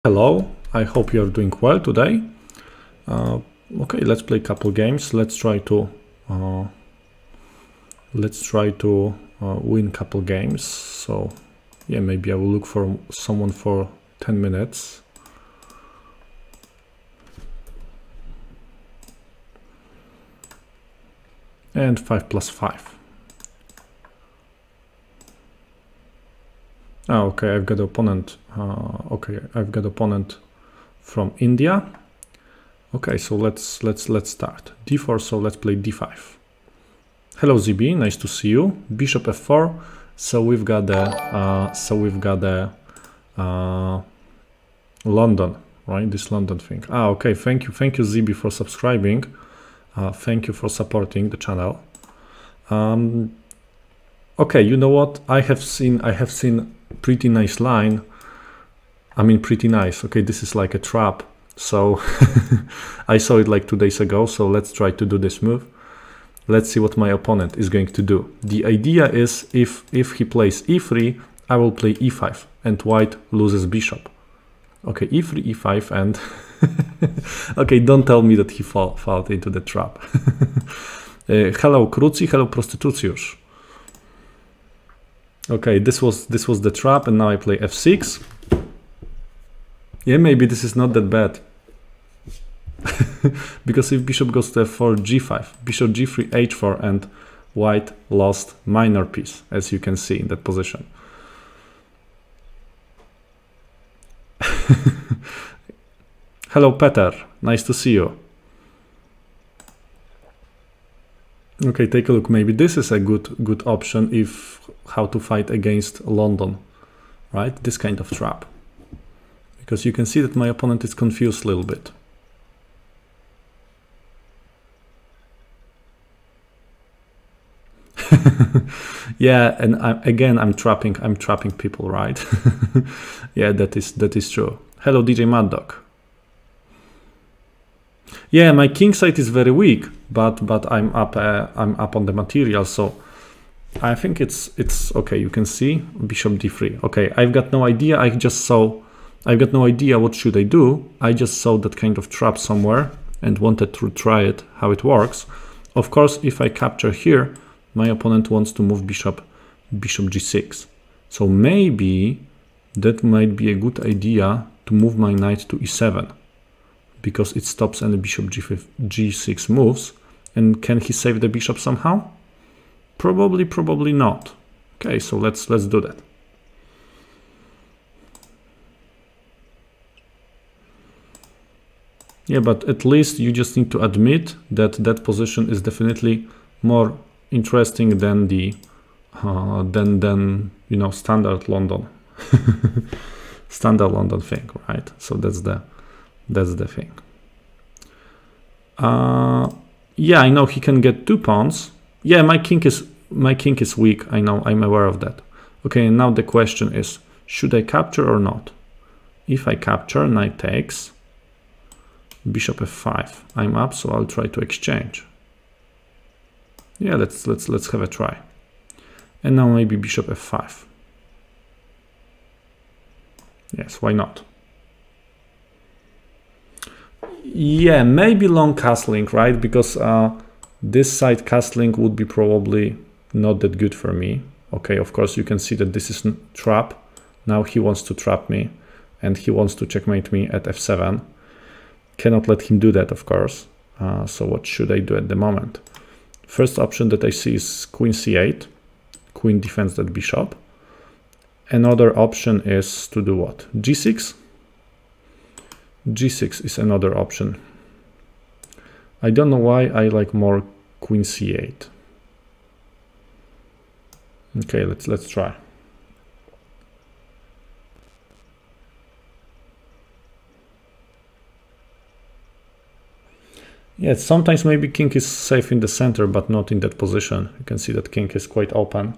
Hello, I hope you're doing well today. Okay, let's play a couple games. Let's try to win couple games. So yeah, maybe I will look for someone for 10 minutes. And 5+5. Oh, okay, I've got opponent. Okay, I've got opponent from India. Okay, so let's start. D4, so let's play D5. Hello ZB, nice to see you. Bishop F4. So we've got the London, right? This London thing. Ah, okay. Thank you ZB for subscribing. Thank you for supporting the channel. Okay, you know what? I have seen pretty nice line. I mean, pretty nice. Okay, this is like a trap. So I saw it like 2 days ago. So let's try to do this move. Let's see what my opponent is going to do. The idea is if he plays e3, I will play e5 and white loses bishop. Okay, e3, e5 and okay, don't tell me that he fell into the trap. Hello Kruci, hello Prostytucjusz. Okay, this was the trap, and now I play f6. Yeah, maybe this is not that bad. Because if bishop goes to f4, g5, bishop g3, h4, and white lost minor piece, as you can see in that position. Hello Peter, nice to see you. Okay, take a look. Maybe this is a good option if how to fight against London, right? This kind of trap. Because you can see that my opponent is confused a little bit. Yeah, and I'm trapping people, right? Yeah, that is true. Hello DJ Mad Dog. Yeah, my king side is very weak, but I'm up on the material, so I think it's okay. You can see bishop d3. Okay, I've got no idea. I've got no idea what should I do. I just saw that kind of trap somewhere and wanted to try it, how it works. Of course, if I capture here, my opponent wants to move bishop g6. So maybe that might be a good idea to move my knight to e7. Because it stops any bishop g6 moves. And can he save the bishop somehow? Probably not. Okay, so let's do that. Yeah, but at least you just need to admit that that position is definitely more interesting than the you know, standard London standard London thing, right? So that's the thing. Yeah, I know he can get 2 pawns. Yeah, my king is weak. I know, I'm aware of that. Okay, and now the question is, should I capture or not? If I capture, knight takes, bishop f5. I'm up, so I'll try to exchange. Yeah, let's have a try. And now maybe bishop f5. Yes, why not? Yeah, maybe long castling, right? Because this side castling would be probably not that good for me. Okay, of course you can see that this is trap. Now he wants to trap me and he wants to checkmate me at f7. Cannot let him do that, of course. So what should I do at the moment? First option that I see is queen c8. Queen defends that bishop. Another option is to do what? g6. g6 is another option. I don't know why I like more queen c8. Okay, let's try. Yeah, sometimes maybe king is safe in the center, but not in that position. You can see that king is quite open.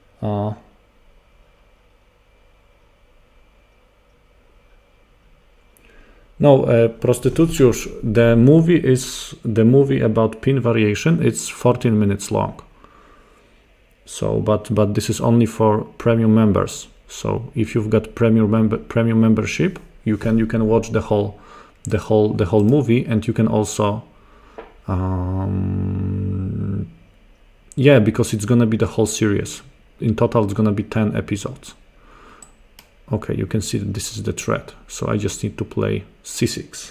No, Prostytucjusz, the movie about pin variation. It's 14 minutes long. So, but this is only for premium members. So if you've got premium membership, You can watch the whole movie, and you can also yeah, because it's gonna be the whole series. In total, it's gonna be 10 episodes. Okay, you can see that this is the threat. So I just need to play c6.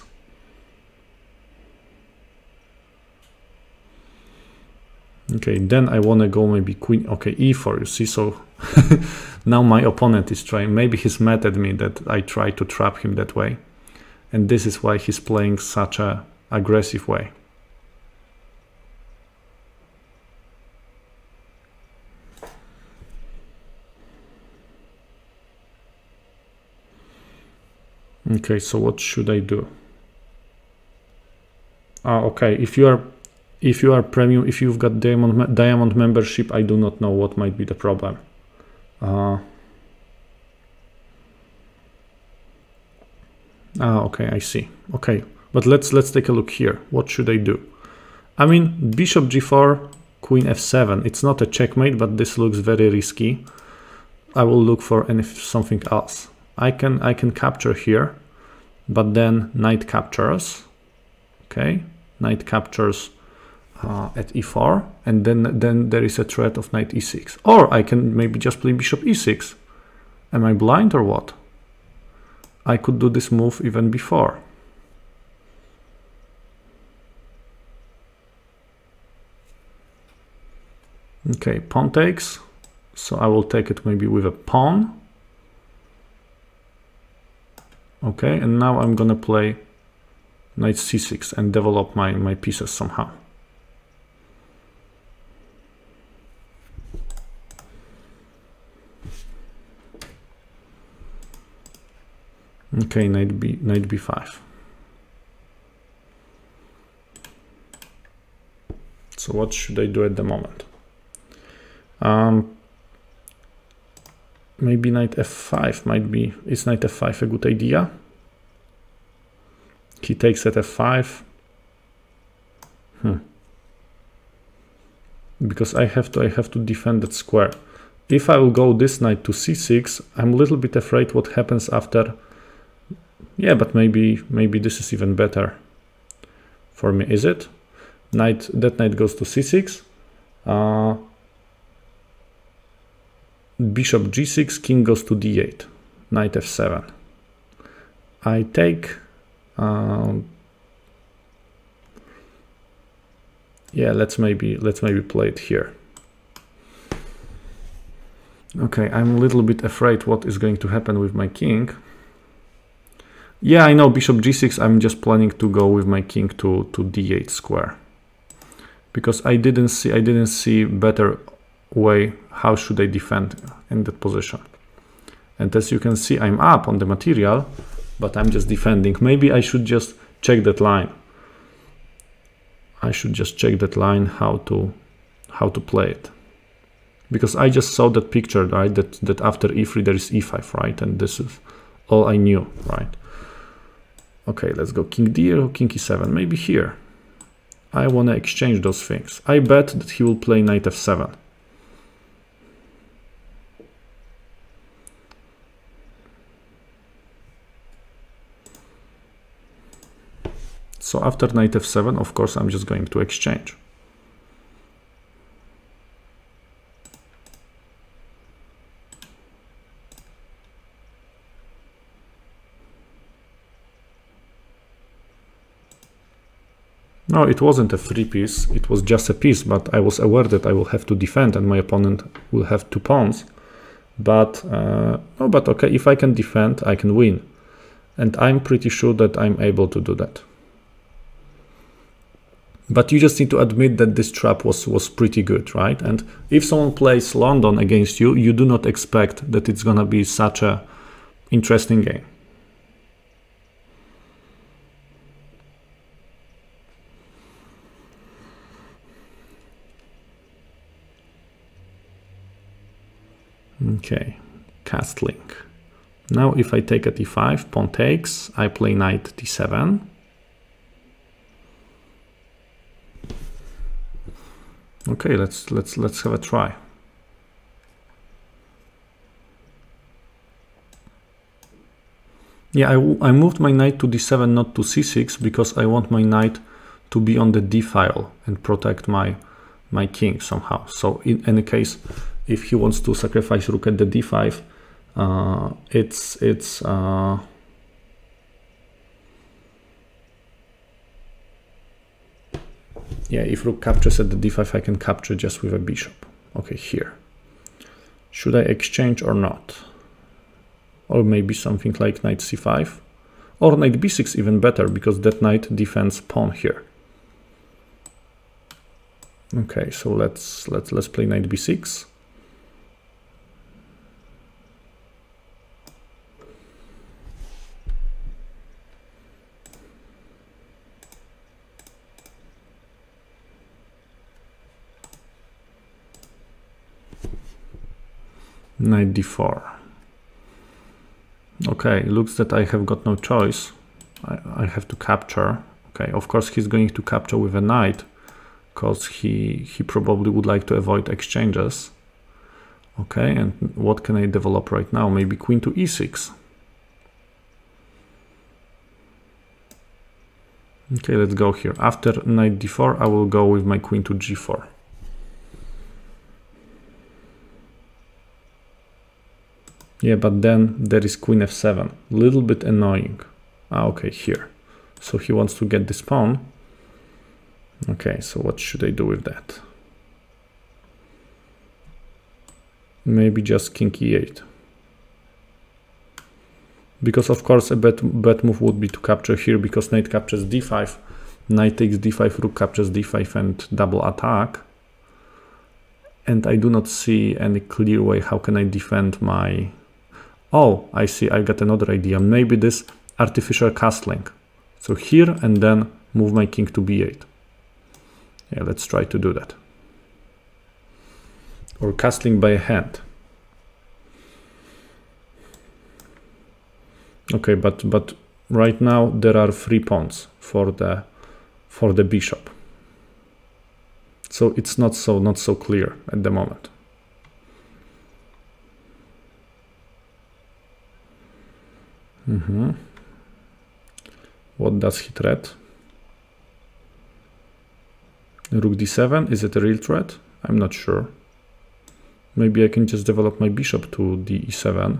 Okay, then I want to go maybe queen. Okay, e4, you see. So now my opponent is trying, maybe he's mad at me that I try to trap him that way, and this is why he's playing such a aggressive way. Okay, so what should I do? Okay, if you are premium, if you've got diamond membership, I do not know what might be the problem. Okay, I see. Okay, but let's take a look here. What should I do? I mean, bishop g4, queen f7. It's not a checkmate, but this looks very risky. I will look for something else. I can capture here, but then knight captures. Okay, knight captures at e4, and then there is a threat of knight e6. Or I can maybe just play bishop e6. Am I blind or what? I could do this move even before. Okay, pawn takes. So I will take it maybe with a pawn. Okay, and now I'm gonna play knight c6 and develop my pieces somehow. Okay, knight b5. So what should I do at the moment? Maybe knight f5 is knight f5 a good idea? He takes at f5. Because I have to defend that square. If I will go this knight to c6, I'm a little bit afraid what happens after. Yeah, but maybe this is even better for me, is it? That knight goes to c6. Bishop g6, king goes to d8, knight f7. I take. Yeah, let's maybe play it here. Okay, I'm a little bit afraid what is going to happen with my king. Yeah, I know bishop g6. I'm just planning to go with my king to d8 square, because I didn't see better way how should I defend in that position. And as you can see, I'm up on the material, but I'm just defending. Maybe I should just check that line. I should just check that line how to play it, because I just saw that picture, right? That after e3 there is e5, right? And this is all I knew, right? Okay, let's go king d or king e7. Maybe here. I want to exchange those things. I bet that he will play knight f7. So after knight f7, of course, I'm just going to exchange. No, it wasn't a free piece, it was just a piece, but I was aware that I will have to defend and my opponent will have 2 pawns. But, no, but okay, if I can defend, I can win. And I'm pretty sure that I'm able to do that. But you just need to admit that this trap was pretty good, right? And if someone plays London against you, you do not expect that it's gonna be such a interesting game. Okay, castling. Now if I take at e5, pawn takes, I play knight d7. Okay, let's have a try. Yeah, I moved my knight to d7, not to c6, because I want my knight to be on the d file and protect my king somehow. So in any case, if he wants to sacrifice rook at the d5, yeah, if rook captures at the d5, I can capture just with a bishop. Okay, here. Should I exchange or not? Or maybe something like knight c5? Or knight b6 even better, because that knight defends pawn here. Okay, so let's play knight b6. Knight d4. Okay, looks that I have got no choice. I have to capture. Okay, of course he's going to capture with a knight, because he probably would like to avoid exchanges. Okay, and what can I develop right now? Maybe queen to e6. Okay, let's go here. After knight d4, I will go with my queen to g4. Yeah, but then there is queen f7. Little bit annoying. Okay, here. So he wants to get this pawn. Okay, so what should I do with that? Maybe just king e8. Because of course a bad move would be to capture here, because knight captures d5, knight takes d5, rook captures d5 and double attack. And I do not see any clear way how can I defend my... Oh, I see, I got another idea. Maybe this artificial castling. So here and then move my king to b8. Yeah, let's try to do that. Or castling by hand. Okay, but right now there are 3 pawns for the bishop. So it's not so clear at the moment. What does he threat? Rook d7, is it a real threat? I'm not sure. Maybe I can just develop my bishop to d7.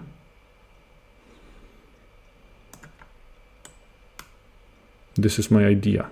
This is my idea.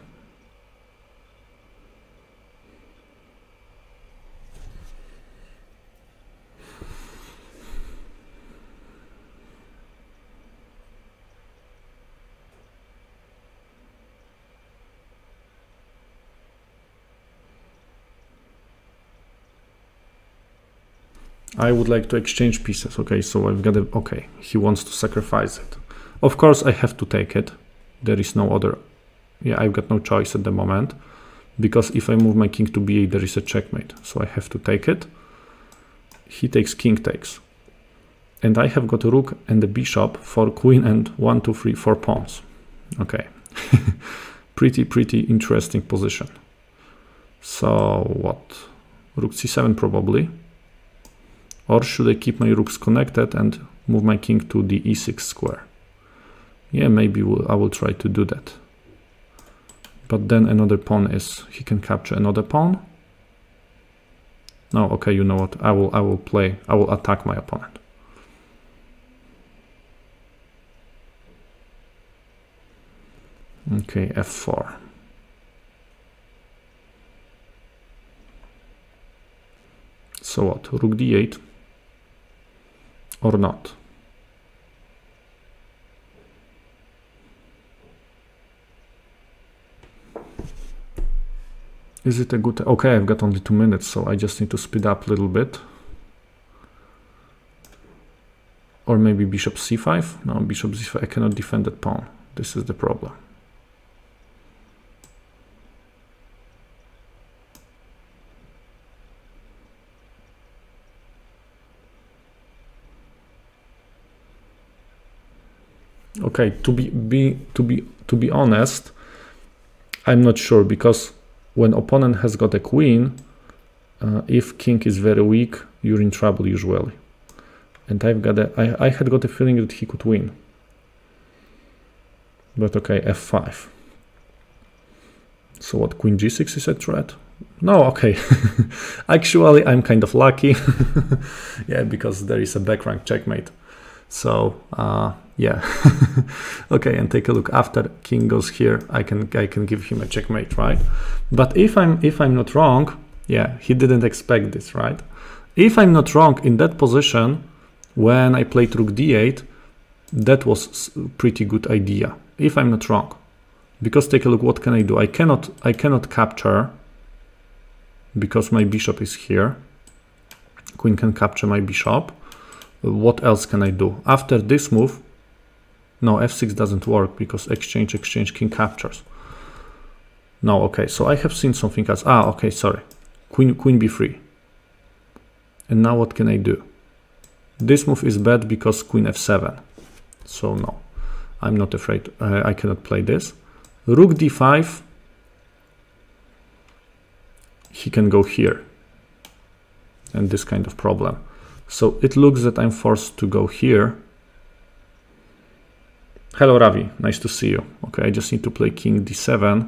I would like to exchange pieces. Okay, so I've got a... Okay, he wants to sacrifice it. Of course I have to take it. There is no other... Yeah, I've got no choice at the moment. Because if I move my king to b8, there is a checkmate. So I have to take it. He takes, king takes. And I have got a rook and a bishop for queen and 1, 2, 3, 4 pawns. Okay. pretty interesting position. So what? Rook c7 probably. Or should I keep my rooks connected and move my king to the e6 square? Yeah, maybe I will try to do that. But then another pawn is... He can capture another pawn? No, okay, you know what? I will attack my opponent. Okay, f4. So what? Rook d8? Or not? Is it a good... Okay, I've got only 2 minutes, so I just need to speed up a little bit. Or maybe bishop c5? No, bishop c5, I cannot defend that pawn. This is the problem. Okay, to be honest, I'm not sure, because when opponent has got a queen, if king is very weak, you're in trouble usually. And I had got a feeling that he could win. But okay, f5. So what, queen g6 is a threat? No, okay. Actually, I'm kind of lucky. Yeah, because there is a back rank checkmate. So yeah. Okay, and take a look. After king goes here, I can give him a checkmate, right? But if I'm not wrong, yeah, he didn't expect this, right? If I'm not wrong, in that position, when I played rook d8, that was a pretty good idea. If I'm not wrong, because take a look, what can I do? I cannot capture because my bishop is here. Queen can capture my bishop. What else can I do? After this move, no, f6 doesn't work because exchange, king captures. No, okay, so I have seen something else. Ah, okay, sorry. Queen b3. And now what can I do? This move is bad because queen f7. So no, I'm not afraid. I cannot play this. Rook d5. He can go here. And this kind of problem. So it looks that I'm forced to go here. Hello, Ravi. Nice to see you. Okay, I just need to play king d7.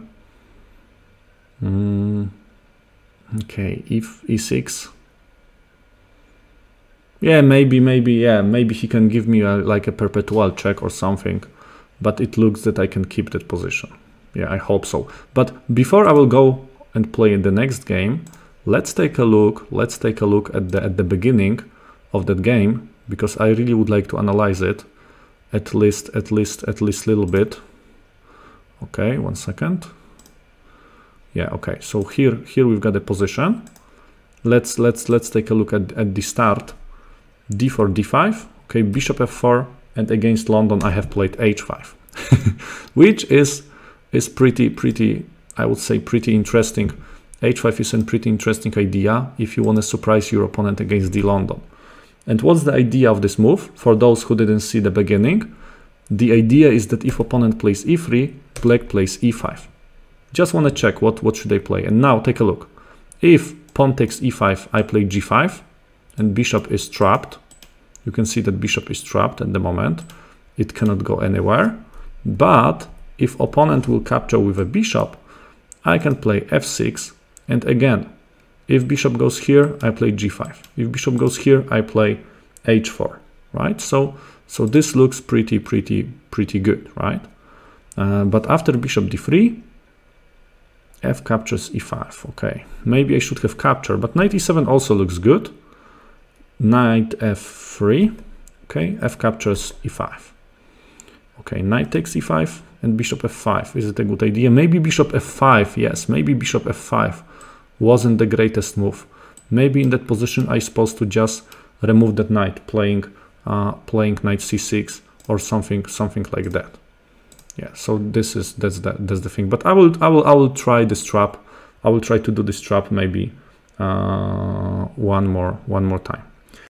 Okay, e6. Yeah, maybe he can give me like a perpetual check or something. But it looks that I can keep that position. Yeah, I hope so. But before I will go and play in the next game, let's take a look. Let's take a look at the beginning of that game, because I really would like to analyze it at least a little bit. Okay, 1 second. Yeah, okay. So here we've got a position. Let's take a look at the start. d4, d5. Okay, bishop f4, and against London I have played h5, which is pretty, I would say, pretty interesting. h5 is a pretty interesting idea if you want to surprise your opponent against the London. And what's the idea of this move? For those who didn't see the beginning, the idea is that if opponent plays e3, black plays e5. Just want to check what should I play. And now take a look. If pawn takes e5, I play g5, and bishop is trapped. You can see that bishop is trapped at the moment. It cannot go anywhere. But if opponent will capture with a bishop, I can play f6. And again, if bishop goes here, I play g5. If bishop goes here, I play h4, right? So this looks pretty good, right? But after bishop d3, f captures e5. Okay, maybe I should have captured, but knight e7 also looks good. Knight f3. Okay, f captures e5. Okay, knight takes e5 and bishop f5. Is it a good idea? Maybe bishop f5. Yes, maybe bishop f5 wasn't the greatest move. Maybe in that position I supposed to just remove that knight, playing knight c6 or something like that. Yeah, so that's the thing. But I will try this trap. I will try to do this trap maybe one more time.